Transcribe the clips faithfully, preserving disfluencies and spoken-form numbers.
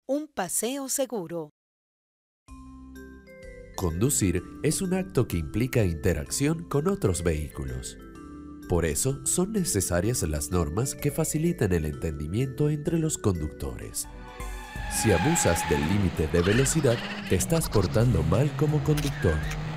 Un paseo seguro. Conducir es un acto que implica interacción con otros vehículos. Por eso son necesarias las normas que faciliten el entendimiento entre los conductores. Si abusas del límite de velocidad, te estás portando mal como conductor.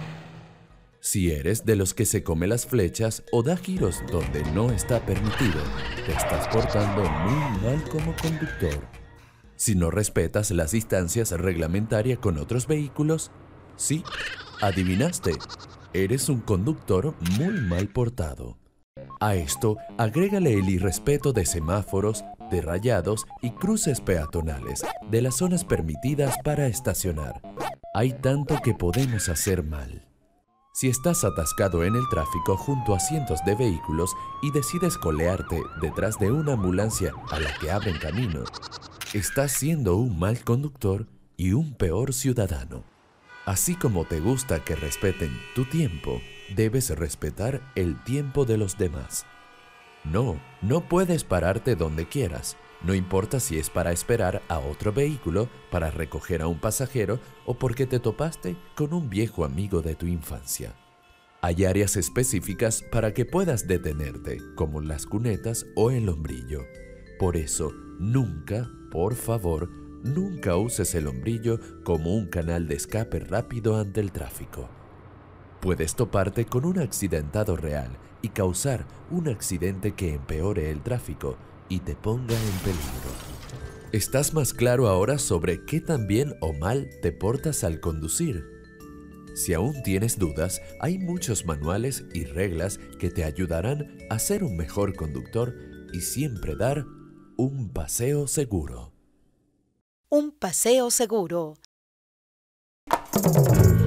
Si eres de los que se come las flechas o da giros donde no está permitido, te estás portando muy mal como conductor. Si no respetas las distancias reglamentarias con otros vehículos, sí, adivinaste, eres un conductor muy mal portado. A esto, agrégale el irrespeto de semáforos, de rayados y cruces peatonales, de las zonas permitidas para estacionar. Hay tanto que podemos hacer mal. Si estás atascado en el tráfico junto a cientos de vehículos y decides colearte detrás de una ambulancia a la que abren camino, estás siendo un mal conductor y un peor ciudadano. Así como te gusta que respeten tu tiempo, debes respetar el tiempo de los demás. No, no puedes pararte donde quieras, no importa si es para esperar a otro vehículo, para recoger a un pasajero o porque te topaste con un viejo amigo de tu infancia. Hay áreas específicas para que puedas detenerte, como las cunetas o el hombrillo. Por eso, nunca, por favor, nunca uses el hombrillo como un canal de escape rápido ante el tráfico. Puedes toparte con un accidentado real y causar un accidente que empeore el tráfico y te ponga en peligro. ¿Estás más claro ahora sobre qué tan bien o mal te portas al conducir? Si aún tienes dudas, hay muchos manuales y reglas que te ayudarán a ser un mejor conductor y siempre dar un paseo seguro. Un paseo seguro.